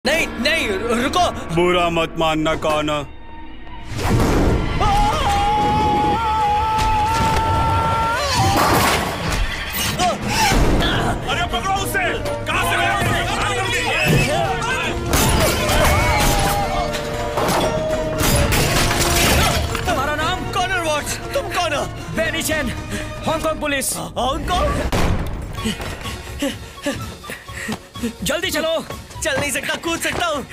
नहीं नहीं रुको। बुरा मत मानना काना। अरे पकड़ो उसे। कहां से तुम्हारा नाम? Connor Watts. तुम कौन हो? Benny Chan, Hong Kong police. Hong Kong? जल्दी चलो। चल नहीं सकता, कूद सकता हूँ।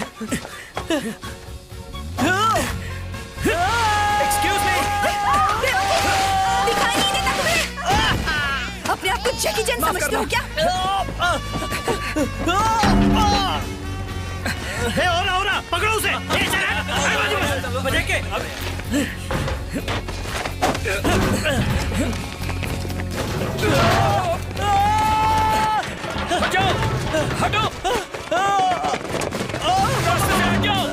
Excuse me. दिखाई नहीं देता तुम्हें? अपने आप को जैकी चैन समझते हो क्या? हो रहा पकड़ो उसे। ये चला बजे के बचाओ, हटो। रास्ते से हट जाओ।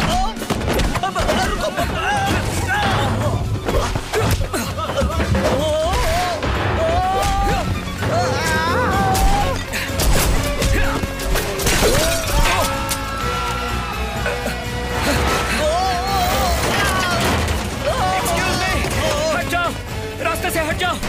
एक्सक्यूज मी, हट जाओ, रास्ते से हट जाओ।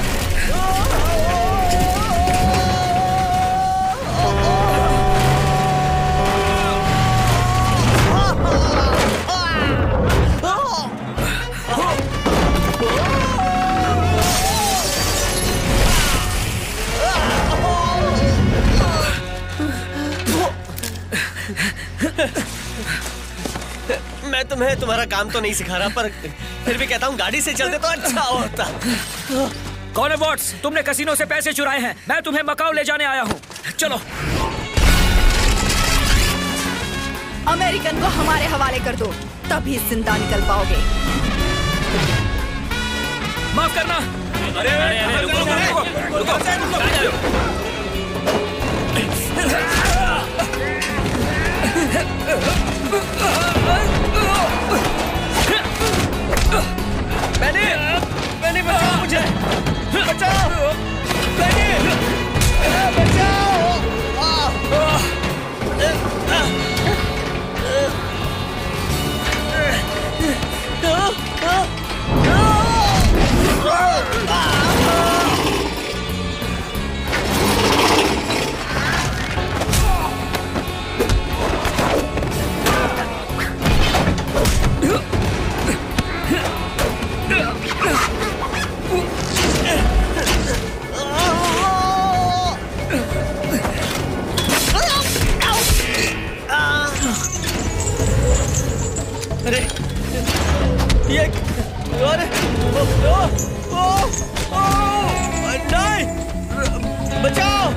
मैं तुम्हें तुम्हारा काम तो नहीं सिखा रहा, पर फिर भी कहता हूँ गाड़ी से चलते तो अच्छा होता। कॉनर वॉट्स, तुमने कसिनो से पैसे चुराए हैं। मैं तुम्हें मकाऊ ले जाने आया हूँ। चलो। अमेरिकन को हमारे हवाले कर दो, तभी जिंदा निकल पाओगे। माफ करना। अरे रुको। मैंने बचाओ मुझे। बचाओ मैंने, बचाओ। अरे ये अरे नहीं, बचाओ।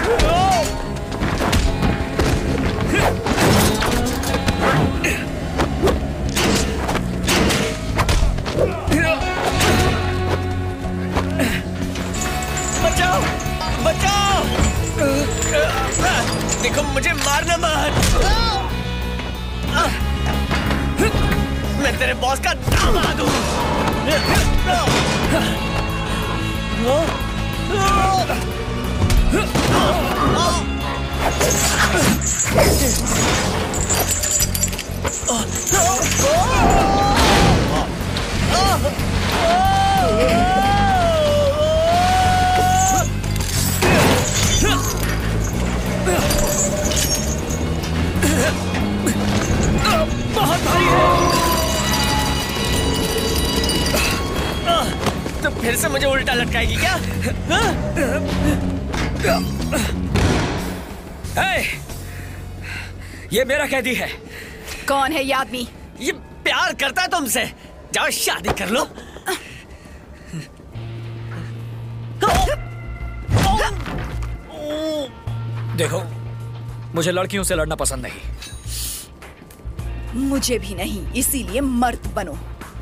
बचाओ बचाओ। देखो मुझे मारना मत। मैं तेरे बॉस का दामाद हूँ। बहुत भारी है। तो फिर से मुझे उल्टा लटकाएगी क्या? ये मेरा कैदी है। कौन है ये आदमी? ये प्यार करता है तुमसे। जाओ शादी कर लो। देखो, मुझे लड़कियों से लड़ना पसंद नहीं। मुझे भी नहीं, इसीलिए मर्द बनो।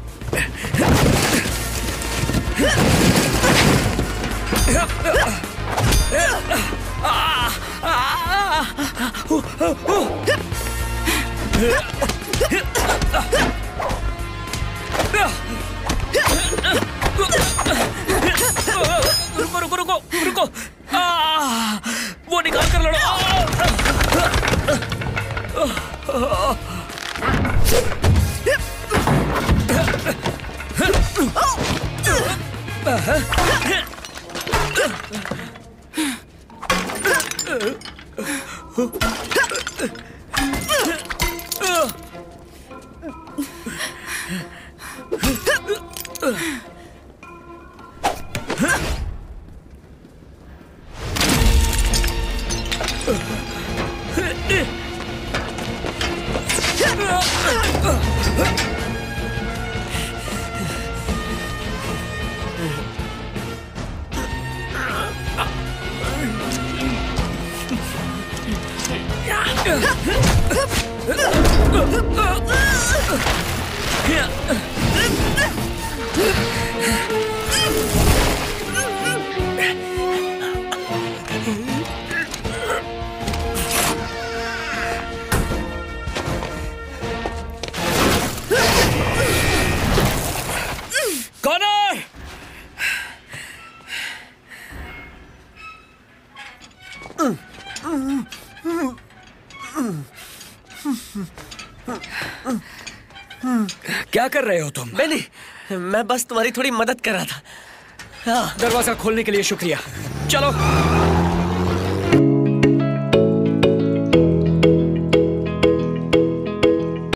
रुको रुको रुको रुको। वो निकाल कर लड़ो। कॉनर! क्या कर रहे हो तुम? बेनी, मैं बस तुम्हारी थोड़ी मदद कर रहा था। हाँ। दरवाजा खोलने के लिए शुक्रिया। चलो।